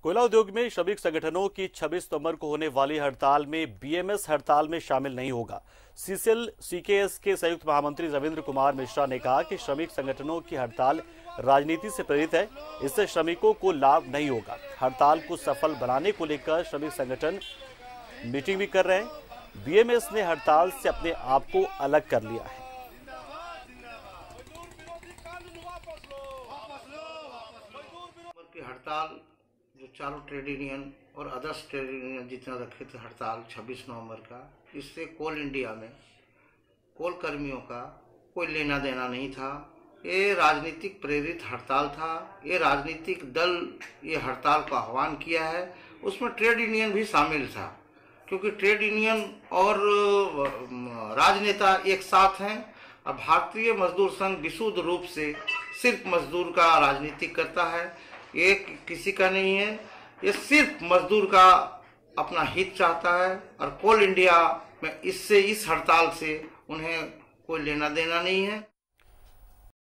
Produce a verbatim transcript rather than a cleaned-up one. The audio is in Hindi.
कोयला उद्योग में श्रमिक संगठनों की छब्बीस नवंबर को होने वाली हड़ताल में बीएमएस हड़ताल में शामिल नहीं होगा। सीसीएल सीकेएस के संयुक्त महामंत्री रविंद्र कुमार मिश्रा ने कहा कि श्रमिक संगठनों की हड़ताल राजनीति से प्रेरित है, इससे श्रमिकों को लाभ नहीं होगा। हड़ताल को सफल बनाने को लेकर श्रमिक संगठन मीटिंग भी कर रहे हैं। बीएमएस ने हड़ताल से अपने आप को अलग कर लिया है। हड़ताल जो चारों ट्रेड यूनियन और अदर्स ट्रेड यूनियन जितना रखे थे हड़ताल छब्बीस नवंबर का, इससे कोल इंडिया में कोल कर्मियों का कोई लेना देना नहीं था। ये राजनीतिक प्रेरित हड़ताल था। ये राजनीतिक दल ये हड़ताल का आह्वान किया है, उसमें ट्रेड यूनियन भी शामिल था, क्योंकि ट्रेड यूनियन और राजनेता एक साथ हैं। अब भारतीय मजदूर संघ विशुद्ध रूप से सिर्फ मजदूर का राजनीति करता है, ये किसी का नहीं है। ये सिर्फ मजदूर का अपना हित चाहता है और कोल इंडिया में इससे इस हड़ताल से उन्हें कोई लेना देना नहीं है।